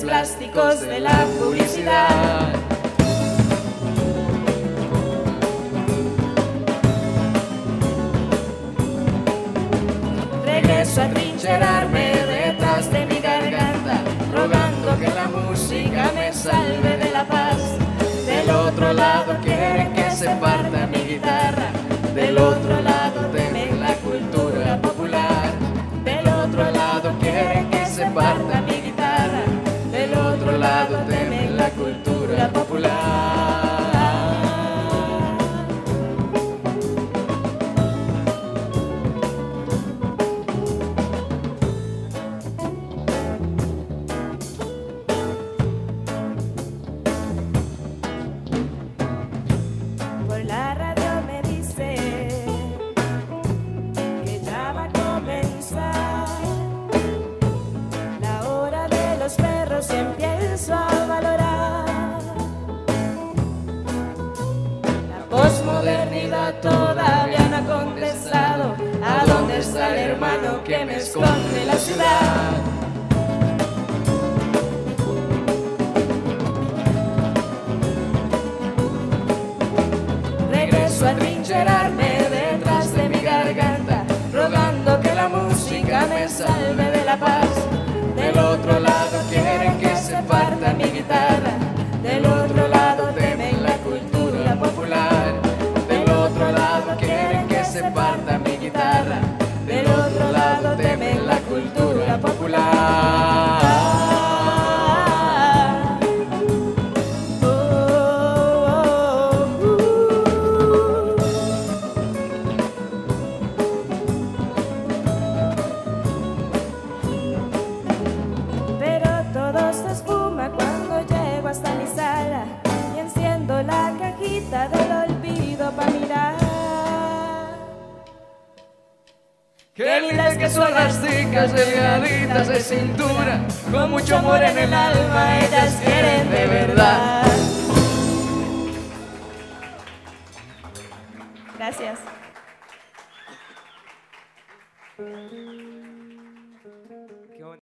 plásticos de la publicidad. Regreso a trincherarme detrás de mi garganta, rogando que la música me salve de la paz. Del otro lado quieren que se parta mi guitarra, del otro lado temen la cultura popular. Del otro lado quieren que se parta mi guitarra, del otro lado temen la cultura popular. Todavía no ha contestado a dónde está el hermano que me esconde la ciudad. Regreso a trincherarme detrás de mi garganta, rogando que la música me salve de la paz. Del otro lado quieren que se parta mi guitarra, del otro lado temen la cultura popular. Del otro lado quieren que se parta mi guitarra, del otro lado temen la cultura popular. Pero todo se esfuma cuando llego hasta mi sala y enciendo la cajita del olvido para mirar. Qué lindas que son las chicas delgaditas de cintura, con mucho amor en el alma, ellas quieren de verdad. Gracias.